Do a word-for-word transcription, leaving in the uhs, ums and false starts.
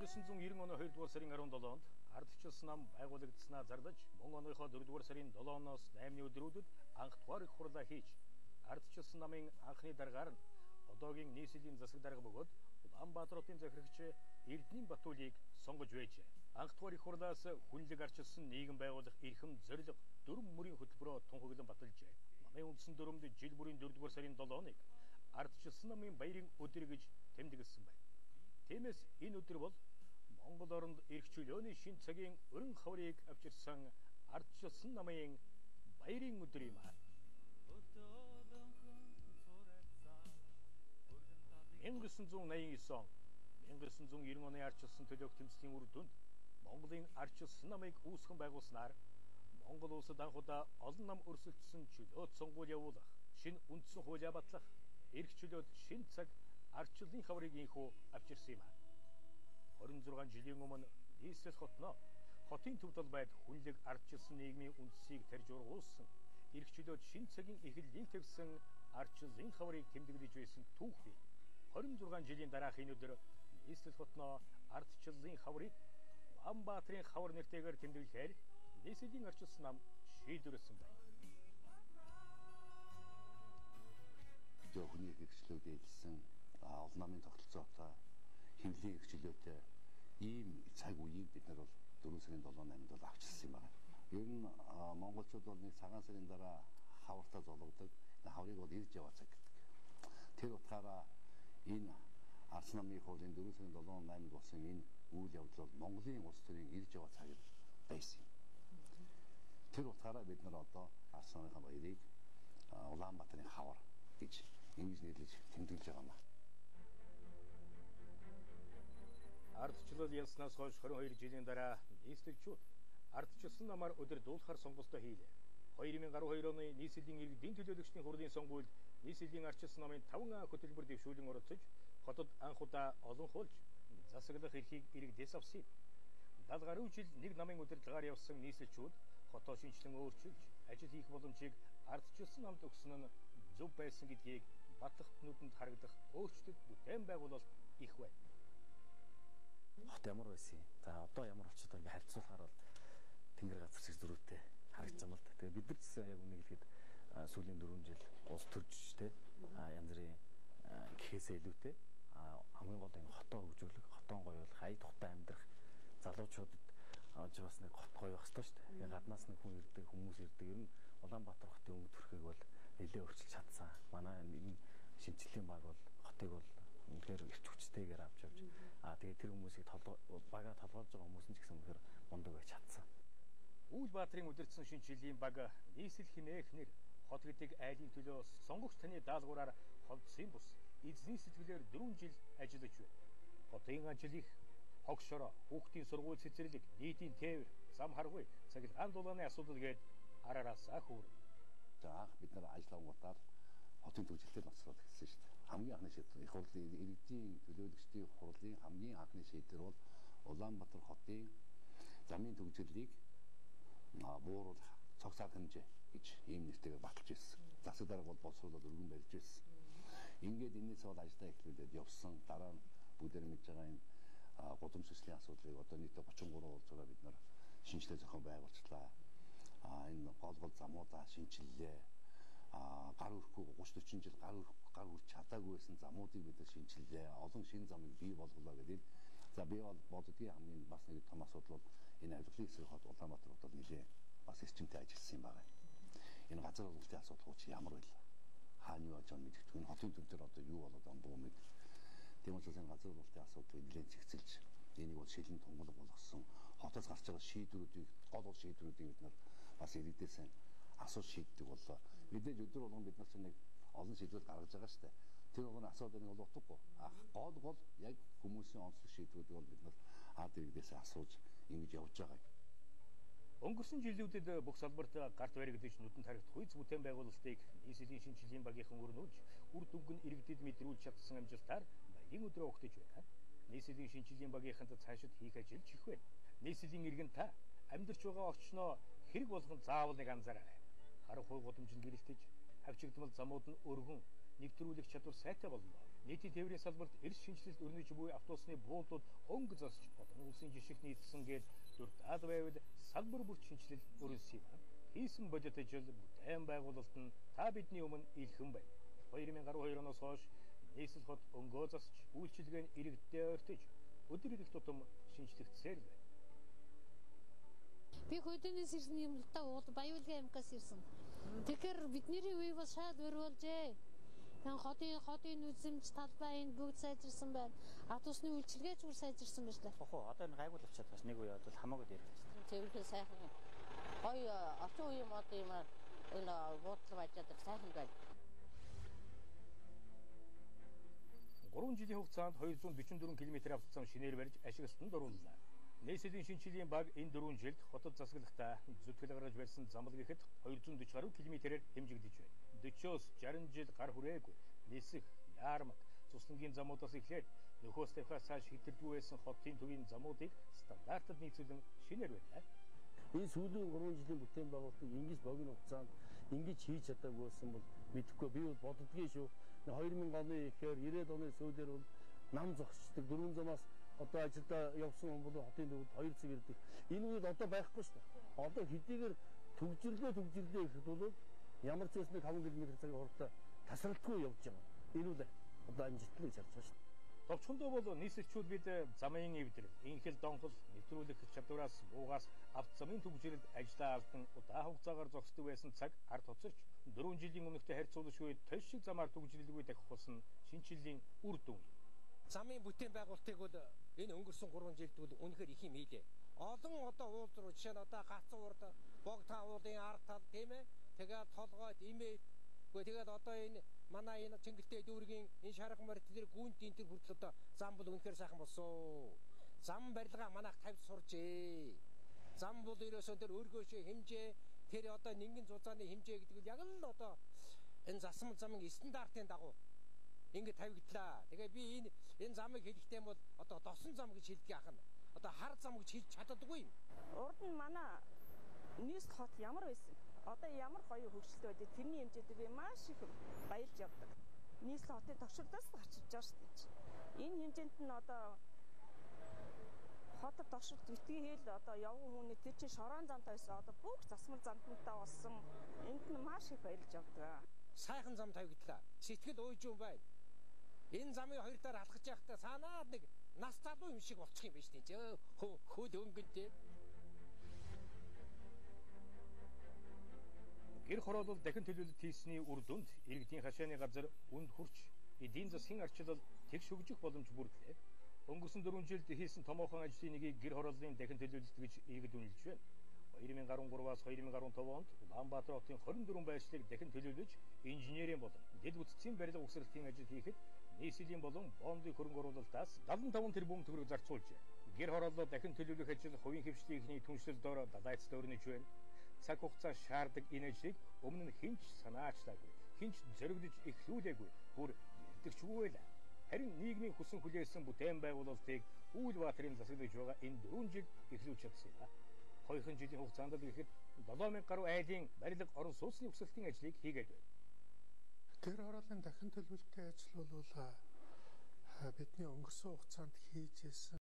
мянга девятьсот девяносто оны хоёрдугаар сарын арван долоонд ардчилсан нам байгуулагдсанаа зардаж мөн оныхоо дөрөвдүгээр сарын долооноос наймны өдрүүдэд анх дугаар их хурлаа хийж ардчилсан намын анхны даргаар нь одоогийн нийслэлийн засаг дарга бөгөөд Улаанбаатарын захирагч Эрдэнийн Батулийг сонгож байжээ. Анх дугаар их хурлаас хүнлэг арчилсан нийгэм байгуулах эрхэм зорилго дөрвөн мөрийн хөтөлбөрөөр тунхаглан баталжээ. Намын үндсэн дүрмд жил бүрийн дөрөвдүгээр сарын долооныг ардчилсан намын баярын өдөр гэж тэмдэглэсэн байна. Тиймээс энэ өдөр бол Монгол оронд эрх чөлөөний шин цагийн өрн хаврыг авчирсан ардчилсан намын баярын өдөр юм аа. мянга девятьсот восемьдесят девять он мянга девятьсот девяносто оны ардчилсан төлөөх тэмцлийн үр дүнд Монголын ардчилсан намыг үүсгэн байгуулснаар Монгол улсад анхудаа олон нам өрсөлдсөн чөлөөт сонгуул явуулах, шинэ үндсэн хуулиа батлах, эрх чөлөөт шин цаг ардчилсан хаврыг инхүү авчирсан юм аа. хорин зургаан жилийн өмнө нийслэл хотноо хотын төв талбайд хүнлэг ардчилсан нийгмийн үндсийг тарж ургуулсан, эрх чөлөөт шин цагийн эхлэлийг тавьсан ардчилсан хаврыг тэмдэглэж байсан түүхий. хорин зургаан жилийн дараахын өдөр нийслэл хотноо ардчилсан хаврыг Улаанбаатарын хавар нэртэйгээр тэмдэглэхээр нийслэлийн ардчилсан нам шийдвэрлсэн байна. Хүний эрхчлөөд эдэлсэн олон намын тогтолцоотой хэмнэлийн эрхчлөөтэй ийм цаг үеийг бид нар бол дөрвөн сарын долоо наймд бол авчирсан юм байна. Ер нь монголчууд бол нэг цагаан сарын дараа хавартаа зологдог. Хаврыг бол ирж яваа цаг гэдэг. Тэр утгаараа энэ арс намын хуулийн дөрвөн сарын долоо наймд болсон энэ үйл явдал бол Монголын улс төрийн ирж яваа цаг байсан юм. Тэр утгаараа бид нар одоо арс намын баярыг Улаанбаатарын хавар гэж ингэж нэрлэж тэмдэглэж байгаа юм. Ардчлал ялснаас хойш хорин хоёр жилийн дараа нийслэлчүүд ардчилсан намаар өдөр дуулахар сонголтоо хийлээ. две тысячи двадцать два оны нийслэлийн иргэдийн төлөөлөгчдийн хурлын сонгуульд нийслэлийн ардчилсан намын таван А хөтөлбөр дэвшүүлэн оролцож хотод анхудаа олон хуулж засаглах эрхийг иргэдээс авсан. дагаад гаруй жил нэг намын удирдлагаар явсан нийслэлчүүд хотоо шинчлэн өөрчилж ажил хийх боломжийг ардчилсан намд өгсөн нь зөв байсан гэдгийг батлагт нүдэнд харагдах өөрчлөлт бүтээн байгуулалт их байна. Хот ямар байсан юм. За одоо ямар болчиход ингээ харьцуулахаар бол тэнгэр газар шиг зөрүүтэй харагдаж байгаа юм л да. Тэгээ бид нар ч яг үнийг хэлэхэд сүүлийн дөрвөн жил улс төржтэй янз бүрийн гэхээсээ илүүтэй хамгийн гол энэ хотоо хөгжүүлэх, хотоо гоёулах, ая тухтай амьдрах залуучуудад аж бас нэг хот гоё байх ёстой шүү дээ. Тэгээ гаднаас нэг хүн ирдэг, хүмүүс ирдэг. Ер нь Улаанбаатар хотын өнгө төрхийг бол нэлээд өөрчилж чадсан. Манай энэ шинжилгээний баг бол хотыг бол үнэхээр эрч хүчтэйгээр авч явж аа тэгээ тэр хүмүүсийг бага толгойлж байгаа хүмүүс нь ч гэсэн үнэхээр мундаг байж чадсан. Үүлбаатарын удирдсан шинжилгээний баг нийслэл хэмээх нэр хот гэдэг айлын төлөө сонгогч таны даалгавраар холдсон бус эзний сэтгэлээр дөрвөн жил ажиллаж байна. Хотын ажил их, хогшороо, хүүхдийн сургууль цэцэрлэг, нийтийн тээвэр, зам харгуй, цахилгаан дулааны асуудал гээд араараасаа хүүрнэ. За анх бид нар ажиллангуудаар хотын төвчлөлтөд ноцроод эхэлсэн шүү дээ. Хамгийн анхны шийдвэр их хурлын иргэдийн төлөөлөгчдийн хурлын хамгийн анхны шийдвэр бол Улаанбаатар хотын замын төвчлөлийг бууруулах цогцлог хэмжээ гэж ийм нэртэйгээр баталж ирсэн. Засаг дарга бол боловсруулаад өргөн барьж ирсэн. Ингээд энэс бол ажиллаа эхлүүлээд явсан. Дараа нь бүгдээр мэдж байгаа энэ гудамж төслийн асуудлыг одоо нийтдээ гучин гурван уулзаараа бид нар шинжилгээ зохион байгуулчлаа. А энэ гол гол замуудаа шинжиллээ. А гар өрөхгүй гуч дөрвөн жил гар гар хүрч чадаагүй байсан замуудыг бид нар шинжиллээ. Олон шинэ замыг бий болголоо гэдэг. За би бол боддгийн хамгийн бас нэг том асуудал бол энэ авилгын эсрэг хот Улаанбаатар хотод нэлээ бас эрчимтэй ажилласан юм байна. Энэ газар хөлтийн асуудал чи ямар байлаа? Хааны яаж юм мэддэг. Энэ хотын төв дээр одоо юу болоод байгаа юм бэ? Тийм учраас энэ газар хөлтийн асуудлыг нэлээд зэгцэлж энийг бол шилэн тунгалаг болгосон. Хотоос гарч байгаа шийдвэрүүдийг гол гол шийдвэрүүдийг бид нар бас иргэдээс асууж шийддэг боллоо. Мэдээж өдөр болгон бид нар ч нэг олон шийдвэр гаргаж байгаа шүү дээ. Тэр болгоны асуудлыг бол утгагүй. Гол гол яг хүмүүсийн онцлог шийдвэрүүдийг бол бид нар ард иргэдээс асууж ингэж явж байгаа юм. Өнгөрсөн жилүүдэд бүх салбарт гарт баригдаж нүдэнд харагдах үйц бүтээн байгуулалтыг нийслэлийн шинжилгээний багийнхан өрнүүлж үр дүнг нь иргэдэд мэдрүүлж чадсан амжилтаар баярын өдрөө өгтөж байна. Нийслэлийн шинжилгээний багийнханд цаашид хийх ажил чих байна. Нийслэлийн иргэн та амьдарч байгаа орчноо хэрэг болгон заавал нэг анзаараарай. Харах хуй гудамж нь гэрэлтэж, хавчигдмал замууд нь өргөн, нэвтрүүлэх чадвар сайтай болно. нийтийн тээврийн салбарт эрс шинжилэлт өрнөж буй автобусны буулууд өнгө засч олон улсын жишгт нийцсэн гээд дуртаад байвал салбар бүрт шинжилэл өрнөсөн юм. Хийсэн бодит ажил бүтээн байгуулалт нь та бидний өмнө илхэн байна. two thousand twelve оноос хойш нийслэл хот өнгөө засч үйлчилгээ нь иргэдтэй ойртож өдөр ирэх тутам шинжлэхсээр байна. Би хөдөөнөөс ирсэн юм л та уул баяуулгын амгаас ирсэн. Тэгэхээр бидний үе бас шал өрөөлжээ. Хэн хотын хотын үзэмж талбай энэ бүгд сайжирсан байна. Автобусны үйлчилгээч бүр сайжирсан байна л. Хоо одоо энэ гайгүй болчиход бас нэг үе бол хамаагүй дээр болчихсон. Цэвэрхэн сайхан. Гоё орчин үеийн мод юм аа энэ буудлага бажаад сайхан байна. гурван жилийн хугацаанд two hundred forty-four км автобус шинээр барьж ашиглалтанд орууллаа. Нийслэлийн шинжилгээний баг энэ дөрвөн жилд хотод засаглахдаа зүтгэл гаргаж барьсан замлаг ихэд two hundred forty км-ээр хэмжигдэж байна. forty-оос sixty жил гар хүрээгүй нисэх, яармаг, цуслангийн замуудаас эхлээд нөхөөс тавихаас цааш хэтэрдгүй байсан хотын төвийн замуудыг стандартад нийцүүлэн шинээр байна. Энэ сүүлийн гурван жилийн бүтээн байгуулалтыг ингэж богино хугацаанд ингэж хийж чадаагүй байсан бол мэдэхгүй би бол боддгийн шүү. two thousand оны ихээр ninety оны сүүлээр бол нам зогсчдаг дөрвөн замаас одоо ажилдаа явсан хүн бол хотын төвд two цаг ирдэг. Энэ үед одоо байхгүй шүү дээ. Одоо хэдийгээр төгжрлөө төгжрлөө гэхэд бол ямар ч үсний five км цагийн хугацаанд тасралтгүй явж байгаа. Энэ үл одоо амжилтлыг харж байгаа шүү. Товчхондоо бол нийслэгчүүд бид замын эвдрэл, инхэл донхол, нэвтрүүлэх чадвараас буугаас авто замын төгжрэлд ажиллаа алдан удаа хугацаагаар зогсдог байсан цаг ард тоцорч дөрвөн жилийн өмнөхтэй харьцуулашгүй тош шиг замаар төгжрэлгүй дахих болсон шинчиллийн үр дүн. Замын бүтээн байгуулалтыг бол энэ өнгөрсөн гурван жилд бол үнэхээр их юм хийлээ. Олон одоо уулз руу жишээ нь одоо Гацсан урд, Богтаан уулын ард тал тийм ээ. Тэгээд толгойд имээ. Тэгээд одоо энэ манай энэ Чингэлтэй дүүргийн энэ шарга морь тэр гүнт энэ төр хүртэл одоо зам бол үнэхээр сайхан болсон. Зам барилгаа манайх тавьж сурчээ. Зам бол ерөөсөө тэр өргөөшөө хэмжээ тэр одоо нингэн зузааны хэмжээ гэдэг нь яг л одоо энэ засмал замын стандартын дагуу ингэ тавигдлаа. Тэгээ би энэ энэ замыг хэлэхдээ бол одоо досон зам гэж хэлдэг ахна. Одоо хар зам гэж хэлж чаддаггүй юм. Урд нь манай нийслэл хот ямар байсан? Одоо ямар гоё хөгжилтэй байдаг. Тэрний хэмжээтэй би маш их баярлж явдаг. Нийслэл хотын товшролоос гарч иж байгаа шүү дээ. Энэ хэмжээнд нь одоо хотод товшролт битгий хэл одоо явган хүний тэр чинь шорон замтай байсан. Одоо бүх засмал замтантай болсон. Энд нь маш их баярлж явдаг. Сайхан зам тавигдлаа. Сэтгэл уйж юм байна. Энэ замын хоёр талаар алхаж явахдаа санаад нэг нас залуу юм шиг болчих юм байна шүү дээ. Хөө хөөд өнгөнтэй. Гэр хороолол дахин төлөвлөлт хийсний үр дүнд иргэдийн хашааны газар үнд хурч эдийн засгийн арчилал тэгш хөгжих боломж бүрдлээ. Өнгөрсөн дөрвөн жилд хийсэн томоохон ажлын нэгийг гэр хорооллын дахин төлөвлөлт гэж иргэд үнэлж байна. two thousand thirteen-аас two thousand twelve онд Улаанбаатар хотын twenty-four байршлыг дахин төлөвлөж инженерийн болон дэд бүтцийн барилга угсралтын ажил хийхэд нийслэлийн болон бондын хөрөнгө оруулалтаас seventy-five тэрбум төгрөг зарцуулжээ. Гэр хорооллоо дахин төлөвлөх ажил хувийн хвшлийн эхний түншлэл доор далайцтай өрнөж байна. Цаг хугацаа шаарддаг энэ ажлыг өмнө нь хинч санаачлаагүй, хинч зоригдож эхлүүлээгүй, бүр ярдагчгүй байлаа. Харин нийгмийн хүсэн хүлээсэн бүтээн байгуулалтыг Улаанбаатарын засаглаж байгаа энэ дөрвөн жил эхлүүлж чадсан юм. Хоёрхан жилийн хугацаанд л ихэд seven thousand гаруй айлын барилга орон сууцны угсралтын ажлыг хийгээд байна. Гэр хорооллын дахин төлөвлөлтийн ажил бол бидний өнгөрсөн хугацаанд хийж ирсэн